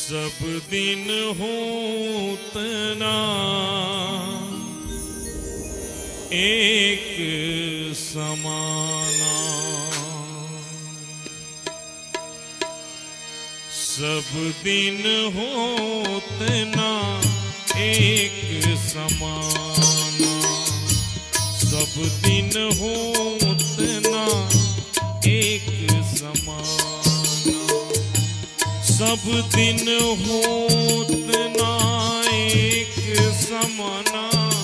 सब दिन होतना एक समाना, सब दिन होतना एक समाना, सब दिन होतना एक समाना, सब दिन होतना एक समाना,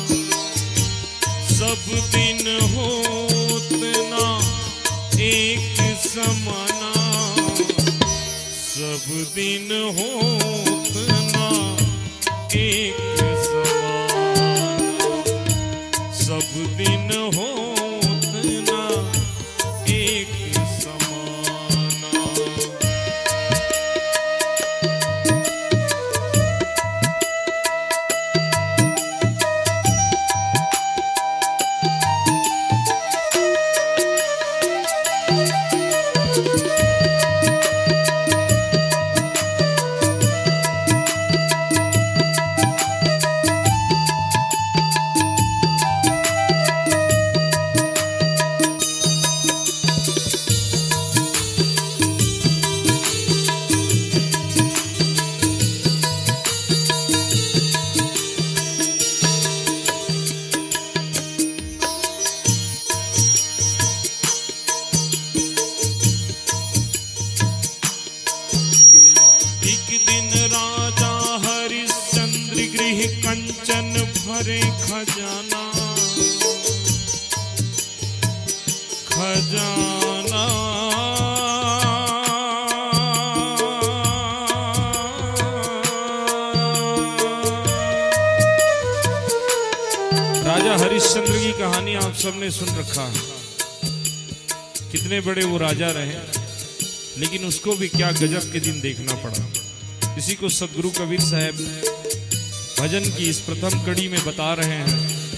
सब दिन होतना एक समाना, सब दिन होतना एक समाना, सब दिन होतना एक समाना। कंचन भरे खजाना, खजाना राजा हरिश्चंद्र की कहानी आप सबने सुन रखा है। कितने बड़े वो राजा रहे, लेकिन उसको भी क्या गजब के दिन देखना पड़ा। इसी को सदगुरु कबीर साहब भजन की इस प्रथम कड़ी में बता रहे हैं।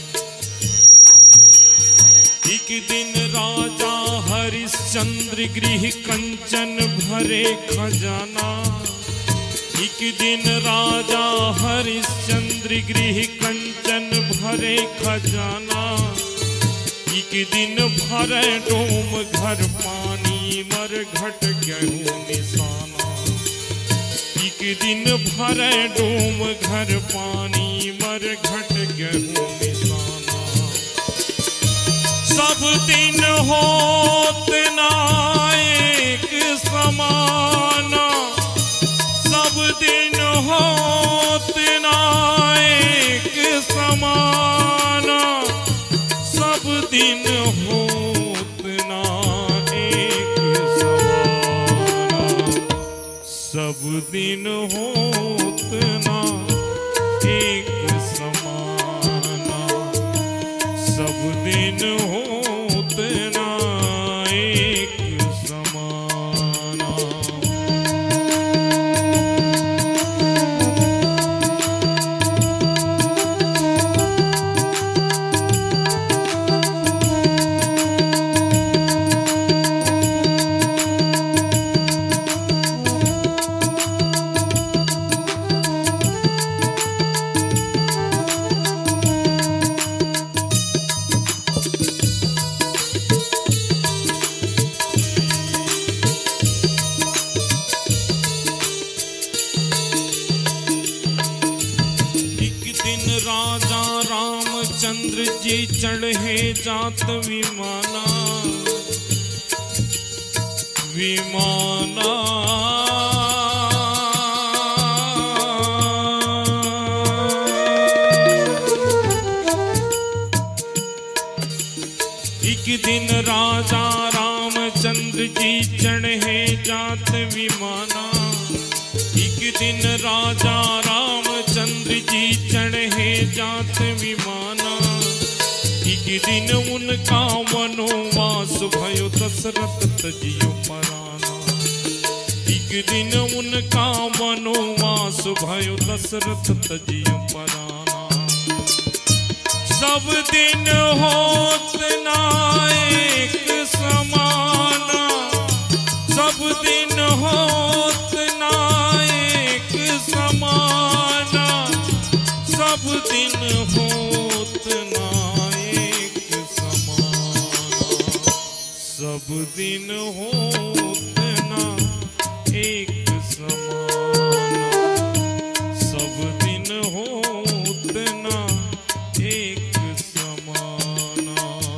एक दिन राजा हरिश्चंद्र गृह कंचन भरे खजाना, एक दिन राजा हरिश्चंद्र गृह कंचन भरे खजाना, एक दिन भरे डोम घर पानी मर घट गेहूं निशाना, एक दिन भरे डोम घर पानी मर घट गेहूं निशाना, सब दिन होतना एक समाना, सब दिन होतना एक समाना, सब दिन होतना एक समाना, सब दिन होतना एक समाना, सब दिन होतना एक समाना। राजा रामचंद्र जी चढ़े जात विमाना, विमाना एक दिन राजा रामचंद्र जी चढ़े जात विमाना, एक दिन राजा रामचंद्र जी चढ़े जात विमाना, एक दिन उनका वनवास भयो दशरथ तजियो पराना, एक दिन उनका वनवास भयो दशरथ तजियो पराना, सब दिन होतना एक समाना, सब दिन होतना एक सब दिन होत ना एक समाना, सब दिन होत ना एक समाना।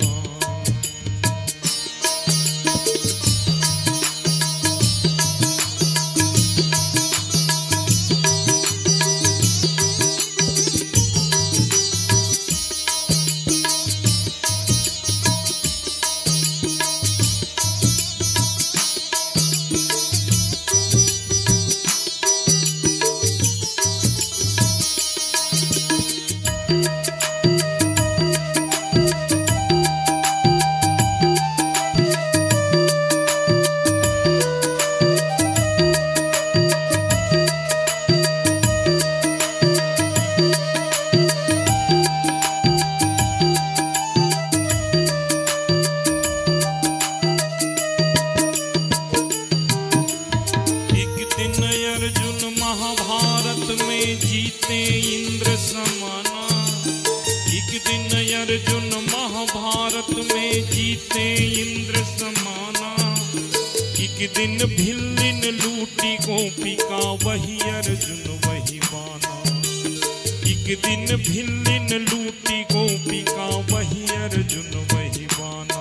महाभारत में जीते इंद्र समाना, एक दिन अर्जुन महाभारत में जीते इंद्र समाना। एक दिन भिल्लिन लूटी गोपिका वही अर्जुन वही बाना, एक दिन भिल्लिन लूटी गोपिका वही अर्जुन वही बाना।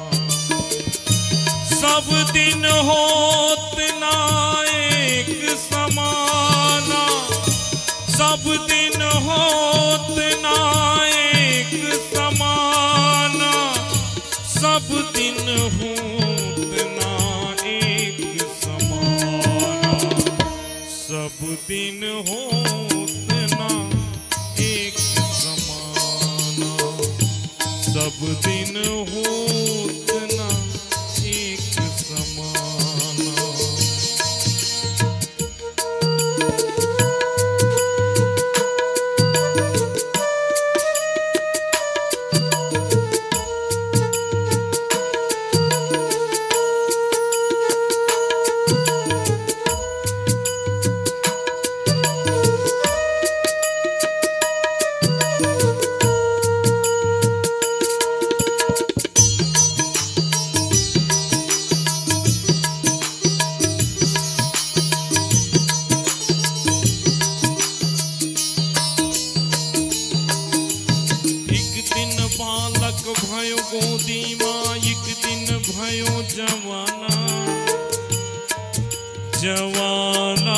सब दिन होत ना एक समाना, सब दिन होत ना एक समाना, सब दिन होत ना एक समाना, सब दिन होत ना एक समाना, सब दिन होत ना एक समाना। बालक भयो गोदी माँ, एक दिन भयो जवाना, जवाना।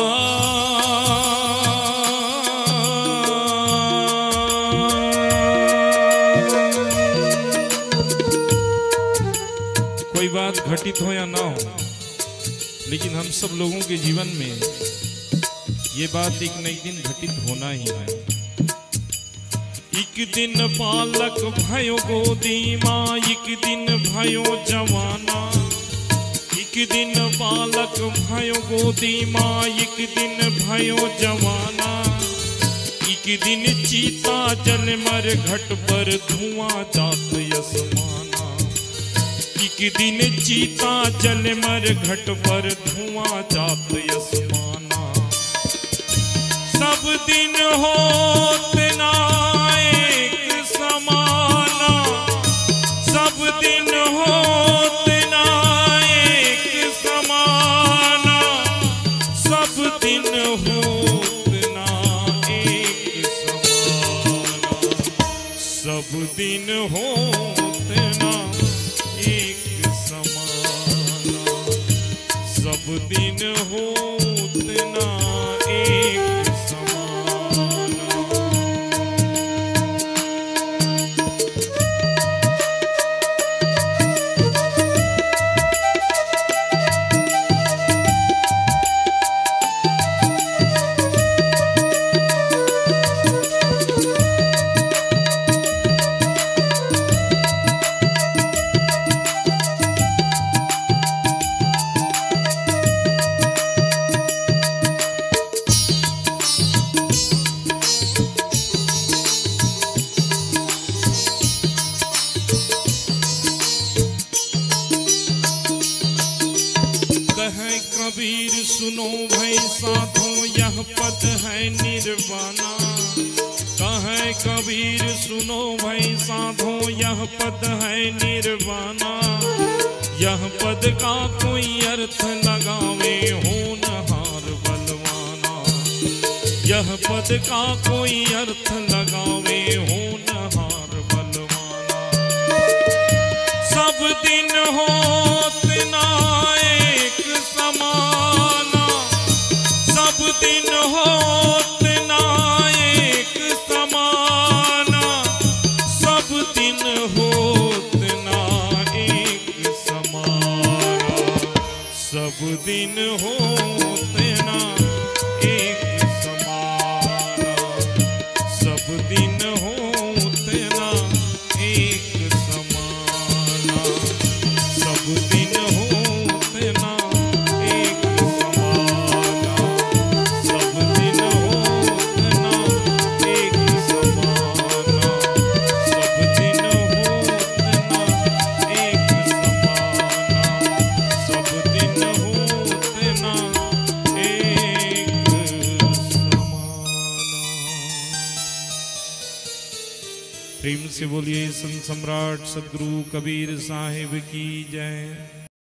कोई बात घटित हो या ना हो, लेकिन हम सब लोगों के जीवन में ये बात एक न एक दिन घटित होना ही है। एक दिन बालक भयो गोदी माँ, एक दिन भयो जवाना, एक दिन बालक भयो गोदी माँ, एक दिन भयो जवाना। एक दिन चीता जल मर घट पर धुआं जात यसमाना, एक दिन चीता जल मर घट पर धुआं जात यसमाना। सब दिन होत ना एक समाना, सब दिन होत ना एक समाना, सब दिन होत ना एक समाना, सब दिन होत ना एक समाना, सब दिन होत ना एक कबीर सुनो भाई साधो यह पद है निर्वाणा, कहे कबीर सुनो भाई साधो यह पद है निर्वाणा। यह पद का कोई अर्थ लगावे होनहार बलवाना, यह पद का कोई अर्थ लगावे होनहार बलवाना। सब दिन होत ना एक समाना, सब दिन होत ना एक समाना, सब दिन होत ना एक समाना, सब दिन होत ना एक समाना, सब दिन होत ना एक समाना, सब दिन होत ना एक समाना, सब दिन होत ना एक समाना, सब दिन होत ना एक समाना, सब दिन होत ना एक समाना। प्रेम से बोलिए संत सम्राट सदगुरु कबीर साहिब की जय।